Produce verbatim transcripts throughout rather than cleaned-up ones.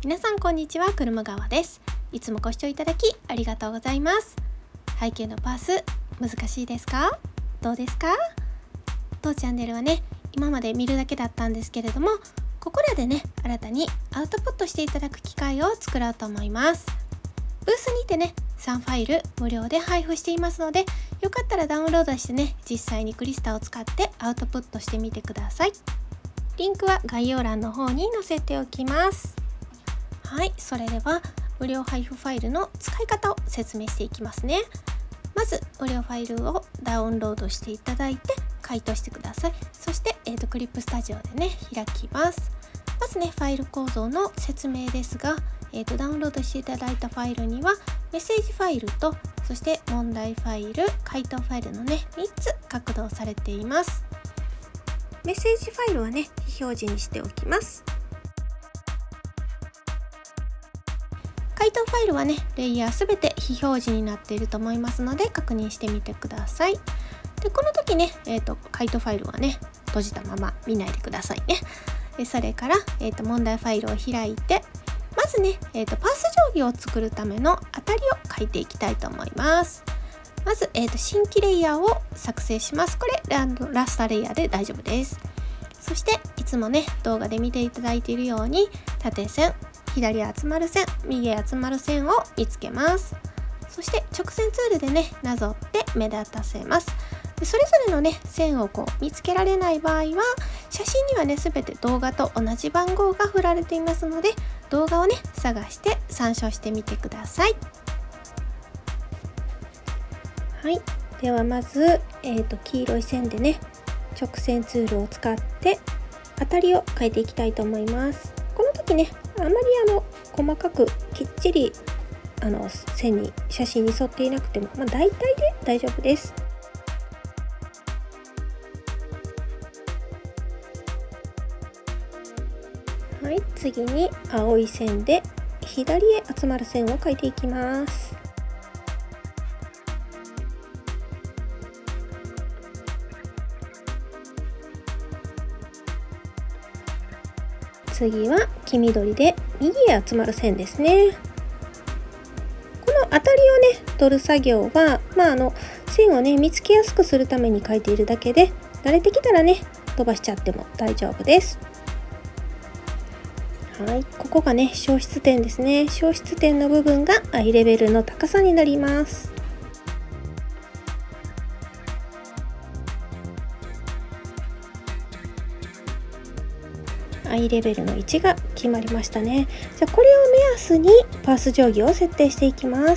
皆さんこんにちは、車川です。いつもご視聴いただきありがとうございます。背景のパース難しいですか？どうですか？当チャンネルはね、今まで見るだけだったんですけれども、ここらでね、新たにアウトプットしていただく機会を作ろうと思います。ブースにてね、さんファイル無料で配布していますので、よかったらダウンロードしてね、実際にクリスタを使ってアウトプットしてみてください。リンクは概要欄の方に載せておきます。はい、それでは無料配布ファイルの使い方を説明していきますね。まず無料ファイルをダウンロードしていただいて回答してください。そして、えーと、クリップスタジオでね開きます。まずねファイル構造の説明ですが、えーと、ダウンロードしていただいたファイルにはメッセージファイルと、そして問題ファイル、回答ファイルのねみっつ格納されています。メッセージファイルはね非表示にしておきます。回答ファイルはねレイヤーすべて非表示になっていると思いますので確認してみてください。でこの時ね、えーと、回答ファイルはね閉じたまま見ないでくださいね。でそれから、えーと、問題ファイルを開いて、まずね、えーと、パース定規を作るための当たりを書いていきたいと思います。まず、えーと、新規レイヤーを作成します。これララスターレイヤーで大丈夫です。そしていつもね動画で見ていただいているように縦線、左集まる線、右集まる線を見つけます。そして直線ツールでねなぞって目立たせます。でそれぞれのね線をこう見つけられない場合は、写真にはねすべて動画と同じ番号が振られていますので、動画をね探して参照してみてください。はい、ではまず、えーと、黄色い線でね直線ツールを使って当たりを書いていきたいと思います。この時ねあまりあの細かくきっちりあの線に写真に沿っていなくても、まあ、大体で大丈夫です。はい、次に青い線で左へ集まる線を書いていきます。次は黄緑で右へ集まる線ですね。この当たりをね取る作業は、まあ、あの線をね見つけやすくするために書いているだけで、慣れてきたらね飛ばしちゃっても大丈夫です。はい、ここがね消失点ですね。消失点の部分がアイレベルの高さになります。アイレベルの位置が決まりましたね。じゃあこれを目安にパース定規を設定していきます。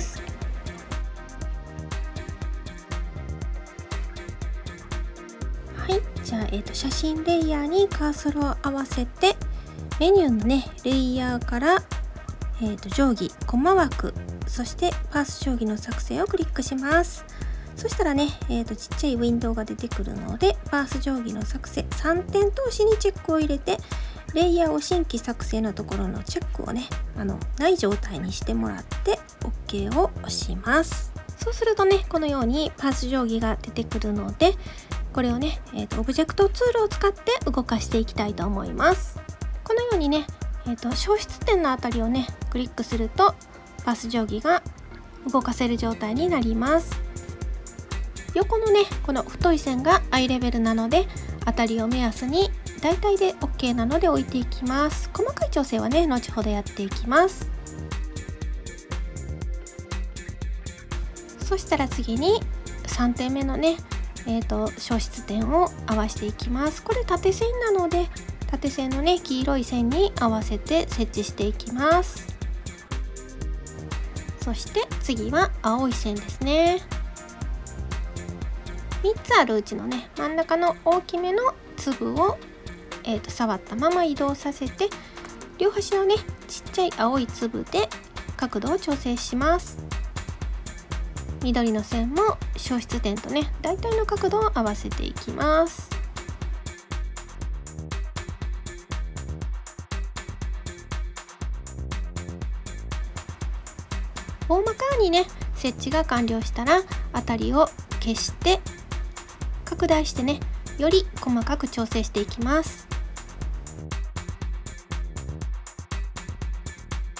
はい、じゃあ、えーと、写真レイヤーにカーソルを合わせて、メニューのねレイヤーから、えーと、定規、コマ枠、そしてパース定規の作成をクリックします。そしたらね、えーと、ちっちゃいウィンドウが出てくるので、パース定規の作成さんてん通しにチェックを入れて、レイヤーを新規作成のところのチェックをねあのない状態にしてもらって OK を押します。そうするとねこのようにパース定規が出てくるので、これをね、えーと、オブジェクトツールを使って動かしていきたいと思います。このようにね、えーと、消失点のあたりをねクリックするとパース定規が動かせる状態になります。横のねこの太い線がアイレベルなので、当たりを目安に大体で OK なので置いていきます。細かい調整はね後ほどやっていきます。そしたら次にさんてんめのね、えーと、消失点を合わせていきます。これ縦線なので縦線のね黄色い線に合わせて設置していきます。そして次は青い線ですね。みっつあるうちのね真ん中の大きめの粒を、えー、と触ったまま移動させて、両端のねちっちゃい青い粒で角度を調整します。緑の線も消失点とね大体の角度を合わせていきます。大まかにね設置が完了したら当たりを消して拡大してねより細かく調整していきます。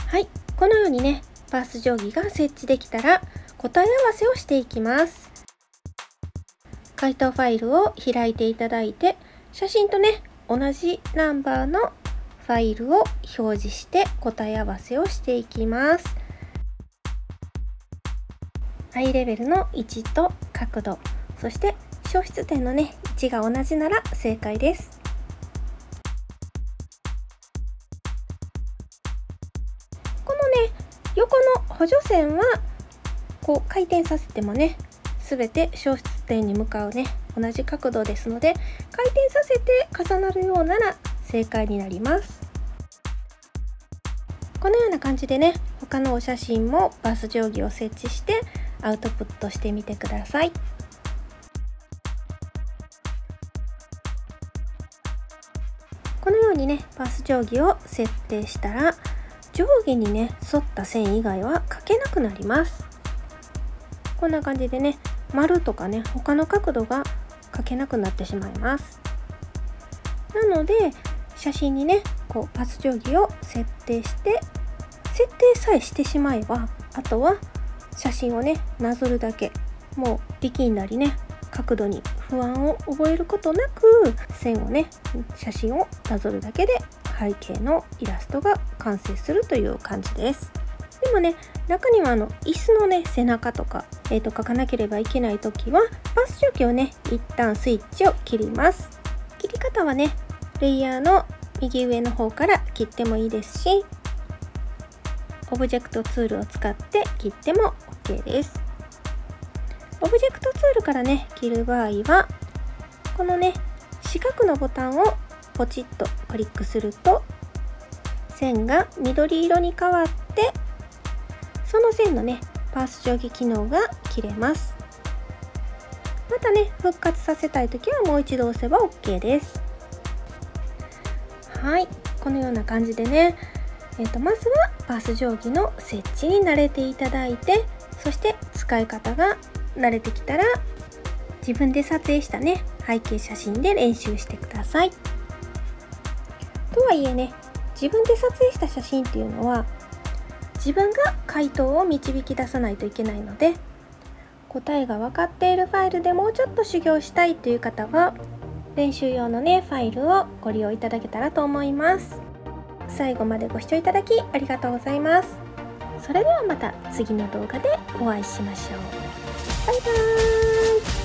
はい、このようにねパース定規が設置できたら答え合わせをしていきます。回答ファイルを開いていただいて、写真とね同じナンバーのファイルを表示して答え合わせをしていきます。アイレベルの位置と角度、そして消失点のね位置が同じなら正解です。このね横の補助線はこう回転させてもね全て消失点に向かうね同じ角度ですので、回転させて重なるようなら正解になります。このような感じでね他のお写真もパース定規を設置してアウトプットしてみてください。このようにねパース定規を設定したら上下にね沿った線以外は描けなくなります。こんな感じでね丸とかね他の角度が描けなくなってしまいます。なので写真にねこうパース定規を設定して設定さえしてしまえば、あとは写真をねなぞるだけ、もう力んだりね角度に不安を覚えることなく線をね写真をなぞるだけで背景のイラストが完成するという感じです。でもね中にはあの椅子のね背中とか、えー、と描かなければいけない時はパース定規をね一旦スイッチを切ります。切り方はねレイヤーの右上の方から切ってもいいですし、オブジェクトツールを使って切っても OK です。オブジェクトツールからね切る場合はこのね四角のボタンをポチッとクリックすると線が緑色に変わってその線のねパース定規機能が切れます。またね復活させたいときはもう一度押せば OK です。はい、このような感じでね、えーと、まずはパース定規の設置に慣れていただいて、そして使い方が慣れてきたら自分で撮影したね背景写真で練習してください。とはいえね自分で撮影した写真っていうのは自分が回答を導き出さないといけないので、答えが分かっているファイルでもうちょっと修行したいという方は練習用のねファイルをご利用いただけたらと思います。最後までご視聴いただきありがとうございます。それではまた次の動画でお会いしましょう。バイバーイ。